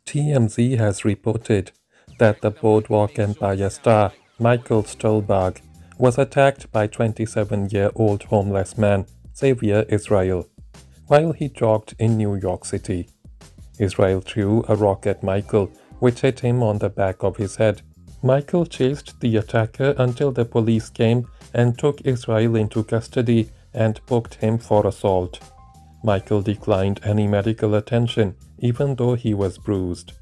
TMZ has reported that the Boardwalk Empire star Michael Stuhlbarg was attacked by 27-year-old homeless man Xavier Israel while he jogged in New York City. Israel threw a rock at Michael, which hit him on the back of his head. Michael chased the attacker until the police came and took Israel into custody and booked him for assault. Michael declined any medical attention, even though he was bruised.